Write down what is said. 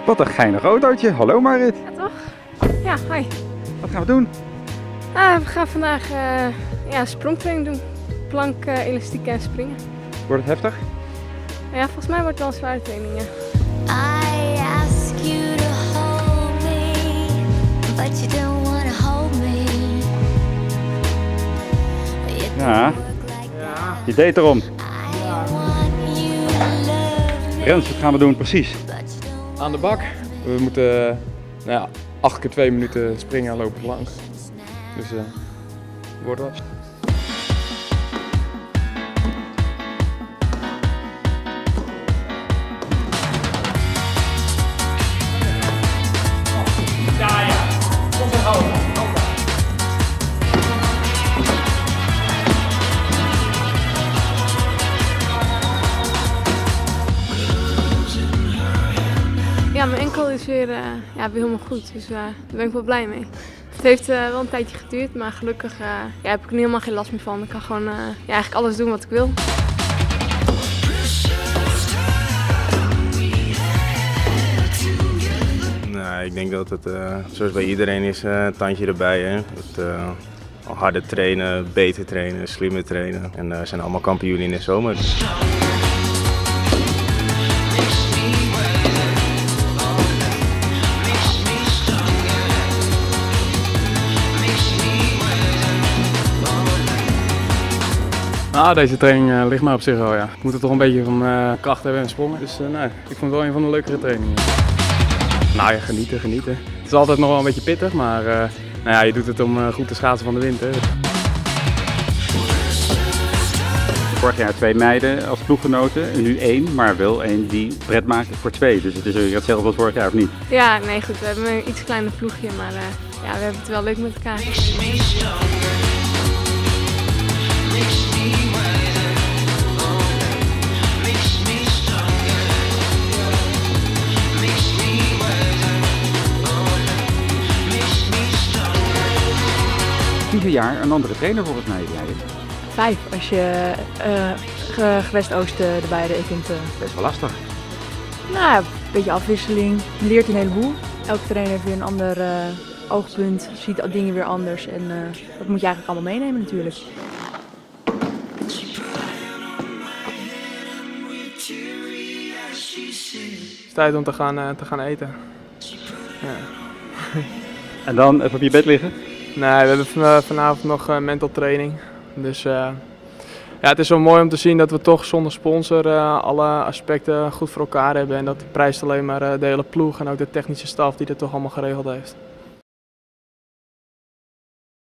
Wat een geinig autootje. Hallo Marit. Ja, toch? Ja, hi. Wat gaan we doen? We gaan vandaag sprongtraining doen. Plank, elastiek en springen. Wordt het heftig? Ja, volgens mij wordt het wel een zware training, ja. I ask you to hold me, but you don't wanna hold me. Ja, je deed erom. Rens, wat gaan we doen precies? Aan de bak. We moeten 8 keer 2 minuten springen en lopen plank. Dus wordt wat. Ja, mijn enkel is weer helemaal goed, dus daar ben ik wel blij mee. Het heeft wel een tijdje geduurd, maar gelukkig heb ik er helemaal geen last meer van. Ik kan gewoon eigenlijk alles doen wat ik wil. Nou, ik denk dat het, zoals bij iedereen is, een tandje erbij. Hè? Harder trainen, beter trainen, slimmer trainen. En we zijn allemaal kampioenen in de zomer. Deze training ligt mij op zich wel, ja. Ik moet er toch een beetje van kracht hebben en sprongen. Dus nee, ik vond het wel een van de leukere trainingen. Nou ja, genieten. Het is altijd nog wel een beetje pittig, maar je doet het om goed te schaatsen van de wind. Hè. Vorig jaar 2 meiden als ploeggenoten en nu 1, maar wel 1 die pret maakt voor 2. Dus het is weer hetzelfde als vorig jaar, of niet? Ja, nee goed, we hebben een iets kleiner ploegje, maar we hebben het wel leuk met elkaar. Ieder jaar een andere trainer volgens mij. 5 als je gewest Oosten erbij rekent. Best wel lastig. Nou, een beetje afwisseling. Je leert een heleboel. Elke trainer heeft weer een ander oogpunt, ziet dingen weer anders en dat moet je eigenlijk allemaal meenemen natuurlijk. Het is tijd om te gaan eten. Ja. En dan even op je bed liggen? Nee, we hebben vanavond nog mental training. Dus het is wel mooi om te zien dat we toch zonder sponsor alle aspecten goed voor elkaar hebben. En dat prijst alleen maar de hele ploeg en ook de technische staf die het toch allemaal geregeld heeft.